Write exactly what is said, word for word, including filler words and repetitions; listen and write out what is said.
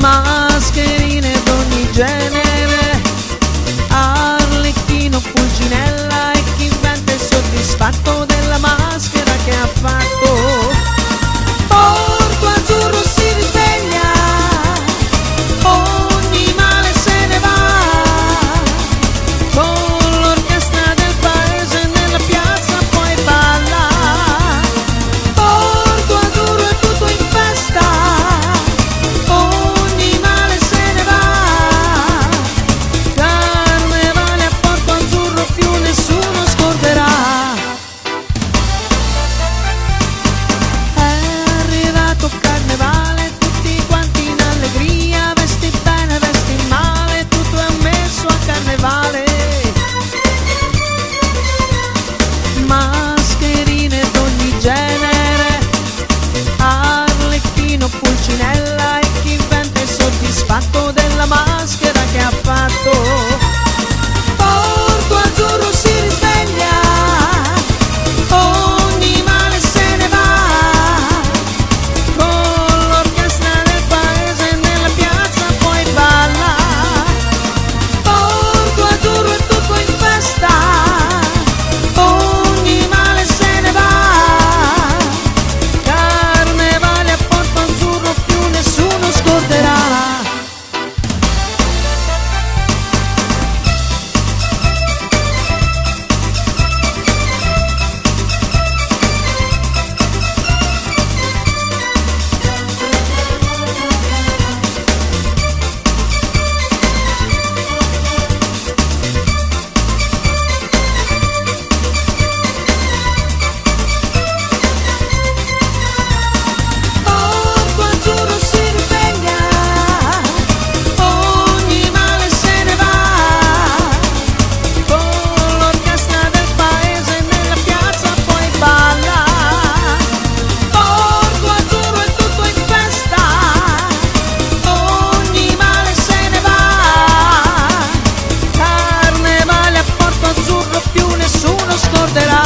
mascherine d'ogni genere, Arlecchino, Pulcinella e chi inventa è soddisfatto della maschera che ha fatto. Porto Azzurro si risveglia, ogni male se ne va, con l'orchestra del paese nella piazza poi balla. Porto Azzurro è tutto in festa, ogni male se ne va, carnevale a Porto Azzurro più nessuno scorderà. Carnevale, tutti quanti in allegria, vesti bene, vesti male, tutto è ammesso a carnevale. Mascherine d'ogni genere, Arlecchino, Pulcinella e chi inventa è soddisfatto della maschera che ha fatto. Porto Azzurro si risveglia, ogni male se ne va, più nessuno scorderà.